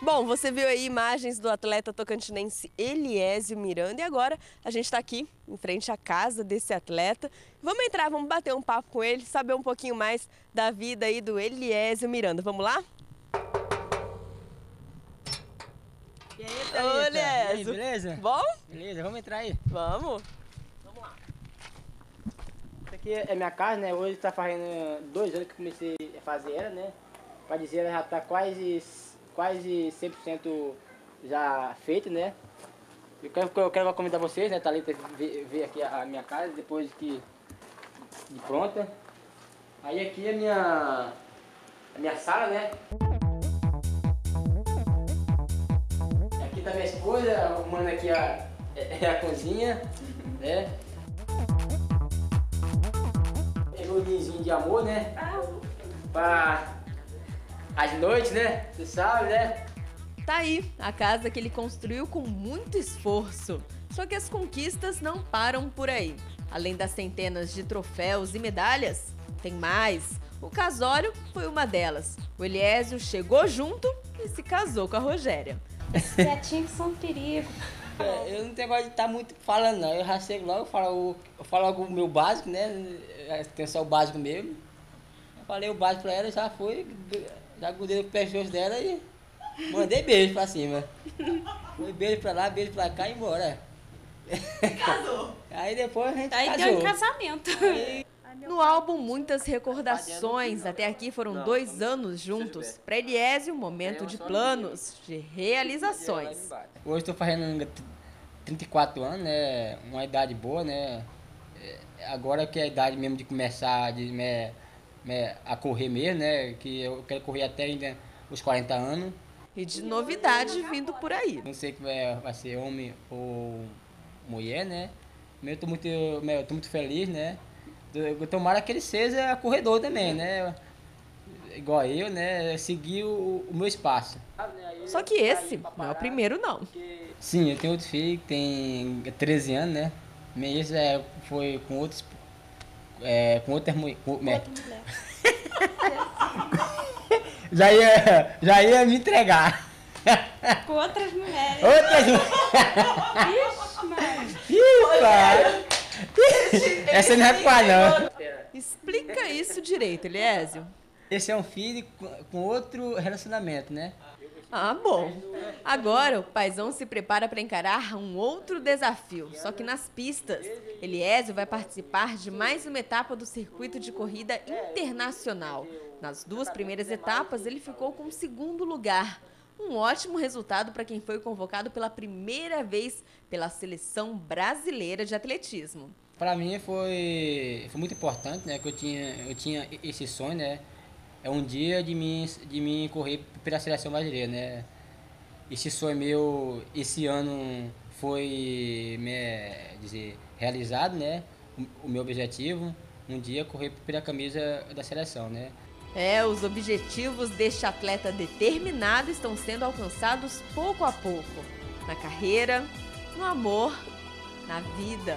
Bom, você viu aí imagens do atleta tocantinense Eliésio Miranda e agora a gente está aqui em frente à casa desse atleta. Vamos entrar, vamos bater um papo com ele, saber um pouquinho mais da vida aí do Eliésio Miranda. Vamos lá? E aí, Ô, Thalita? Eliésio. E aí, beleza? Bom? Beleza, vamos entrar aí. Vamos. Isso aqui é minha casa, né? Hoje tá fazendo 2 anos que comecei a fazer ela, né? Pra dizer, ela já tá quase 100% já feita, né? Eu quero convidar vocês, né, Thalita, ver aqui a minha casa depois de pronta. Aí aqui é a minha sala, né? Aqui tá minha esposa, arrumando aqui a cozinha, né? Pegou o ninhozinho de amor, né? Pra as noites, né? Você sabe, né? Tá aí, a casa que ele construiu com muito esforço. Só que as conquistas não param por aí. Além das centenas de troféus e medalhas, tem mais. O casório foi uma delas. O Eliésio chegou junto e se casou com a Rogéria. Esses gatinhos são um perigo. Eu não tenho negócio de estar muito falando, não. Eu já chego logo, eu falo logo o meu básico, né? Tem só o básico mesmo. Eu falei o básico pra ela, já grudei no pescoço dela e mandei beijo pra cima. Foi beijo pra lá, beijo pra cá e embora. Casou. Aí depois a gente Aí casou. deu um casamento. No álbum, muitas recordações. Até aqui foram 2 anos juntos. Para Eliésio, um momento de planos, de realizações. Hoje estou fazendo 34 anos, né? Uma idade boa, né? Agora que é a idade mesmo de começar a correr mesmo, né? Que eu quero correr até ainda os 40 anos. E de novidade vindo por aí. Não sei que vai ser homem ou mulher, né? Eu tô muito feliz, né? Tomara que ele seja corredor também, né? Igual eu, né? Seguir o meu espaço. Só que esse não é o primeiro, não. Sim, eu tenho outro filho que tem 13 anos, né? Mas foi com outros. Com outras mulheres. Já ia me entregar. Com outras mulheres. Outras Ixi, mano. Essa não é pra não. Explica isso direito, Eliésio. Esse é um filho com outro relacionamento, né? Ah, bom. Agora o paizão se prepara para encarar um outro desafio, só que nas pistas. Eliésio vai participar de mais uma etapa do circuito de corrida internacional. Nas 2 primeiras etapas, ele ficou com o 2º lugar. Um ótimo resultado para quem foi convocado pela primeira vez pela Seleção Brasileira de Atletismo. Para mim foi muito importante, né? Que eu tinha esse sonho, né? É um dia de mim correr pela seleção brasileira, né? Esse sonho meu, esse ano foi, realizado, né? O meu objetivo, um dia correr pela camisa da seleção, né? Os objetivos deste atleta determinado estão sendo alcançados pouco a pouco. Na carreira, no amor, na vida.